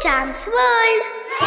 Champs World.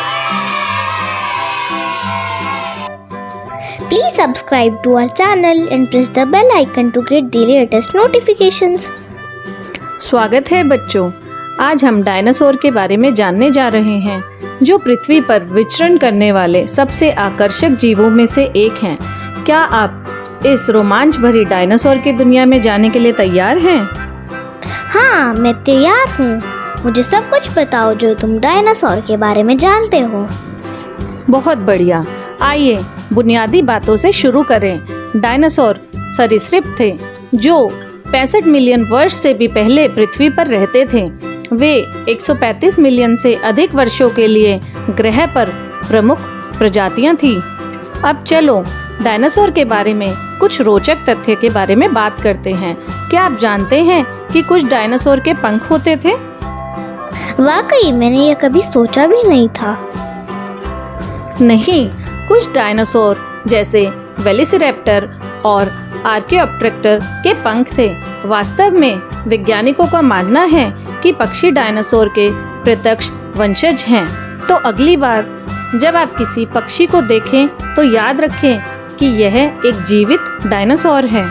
Please subscribe to our channel and press the bell icon to get the latest notifications. स्वागत है बच्चों। आज हम dinosaur के बारे में जानने जा रहे हैं, जो पृथ्वी पर विचरण करने वाले सबसे आकर्षक जीवों में से एक हैं। क्या आप इस रोमांच भरी डायनासोर की दुनिया में जाने के लिए तैयार हैं? हाँ, मैं तैयार हूँ। मुझे सब कुछ बताओ जो तुम डायनासोर के बारे में जानते हो। बहुत बढ़िया। आइए बुनियादी बातों से शुरू करें। डायनासोर सरीसृप थे जो 65 मिलियन वर्ष से भी पहले पृथ्वी पर रहते थे। वे 135 मिलियन से अधिक वर्षों के लिए ग्रह पर प्रमुख प्रजातियां थीं। अब चलो डायनासोर के बारे में कुछ रोचक तथ्य के बारे में बात करते हैं। क्या आप जानते हैं कि कुछ डायनासोर के पंख होते थे? वाकई मैंने ये कभी सोचा भी नहीं था। नहीं, कुछ डायनासोर जैसे वेलोसिरैप्टर और आर्कियोप्टेरक्टर के पंख थे। वास्तव में वैज्ञानिकों का मानना है कि पक्षी डायनासोर के प्रत्यक्ष वंशज हैं। तो अगली बार जब आप किसी पक्षी को देखें तो याद रखें कि यह एक जीवित डायनासोर है।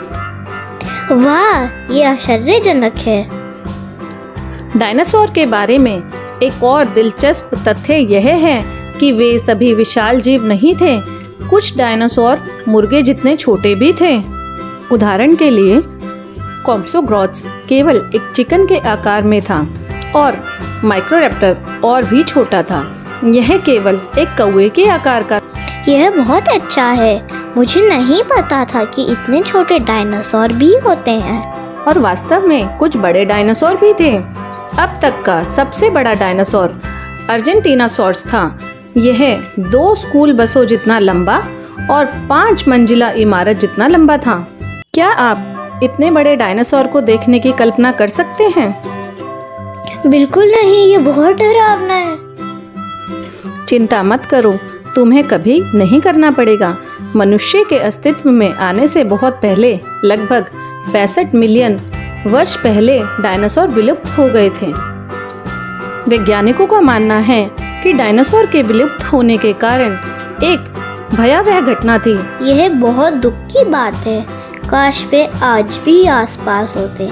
वाह, ये आश्चर्यजनक है। डायनासोर के बारे में एक और दिलचस्प तथ्य यह है कि वे सभी विशाल जीव नहीं थे। कुछ डायनासोर मुर्गे जितने छोटे भी थे। उदाहरण के लिए कॉम्प्सोग्रॉथ्स केवल एक चिकन के आकार में था और माइक्रोरैप्टर और भी छोटा था। यह केवल एक कौवे के आकार का। यह बहुत अच्छा है। मुझे नहीं पता था कि इतने छोटे डायनासोर भी होते हैं। और वास्तव में कुछ बड़े डायनासोर भी थे। अब तक का सबसे बड़ा डायनासोर अर्जेंटीनासॉर्स था। यह 2 स्कूल बसों जितना लंबा और 5 मंजिला इमारत जितना लंबा था। क्या आप इतने बड़े डायनासोर को देखने की कल्पना कर सकते हैं? बिल्कुल नहीं, ये बहुत डरावना है। चिंता मत करो, तुम्हें कभी नहीं करना पड़ेगा। मनुष्य के अस्तित्व में आने से बहुत पहले, लगभग 65 मिलियन वर्ष पहले डायनासोर विलुप्त हो गए थे। वैज्ञानिकों का मानना है कि डायनासोर के विलुप्त होने के कारण एक भयावह घटना थी। यह बहुत दुख की बात है। काश वे आज भी आसपास होते।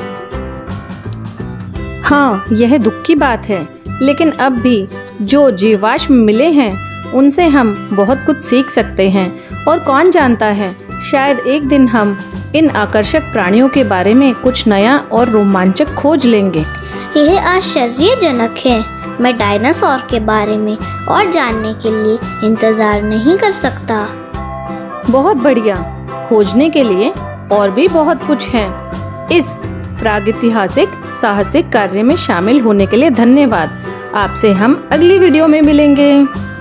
हाँ, यह दुख की बात है, लेकिन अब भी जो जीवाश्म मिले हैं उनसे हम बहुत कुछ सीख सकते हैं। और कौन जानता है, शायद एक दिन हम इन आकर्षक प्राणियों के बारे में कुछ नया और रोमांचक खोज लेंगे। यह आश्चर्यजनक है। मैं डायनासोर के बारे में और जानने के लिए इंतजार नहीं कर सकता। बहुत बढ़िया। खोजने के लिए और भी बहुत कुछ है। इस प्रागैतिहासिक साहसिक कार्य में शामिल होने के लिए धन्यवाद। आपसे हम अगली वीडियो में मिलेंगे।